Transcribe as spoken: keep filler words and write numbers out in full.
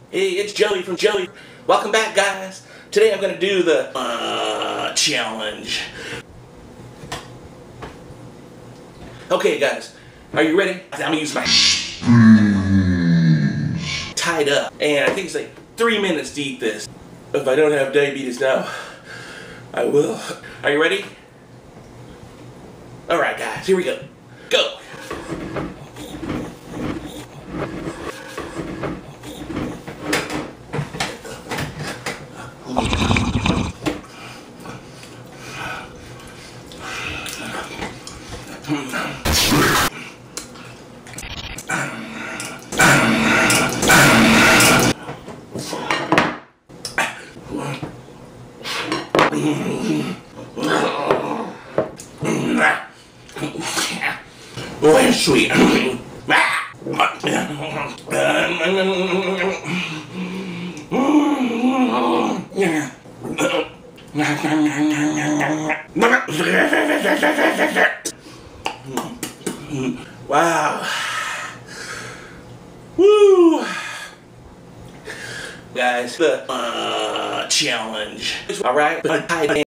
Hey, it's Joey from Joey. Welcome back, guys. Today I'm gonna do the uh, challenge. Okay, guys, are you ready? I'm gonna use my tied up, and I think it's like three minutes to eat this. If I don't have diabetes now, I will. Are you ready? All right, guys, here we go. Go. Oh, it's sweet. Wow. Woo. Guys, the uh, challenge. All right.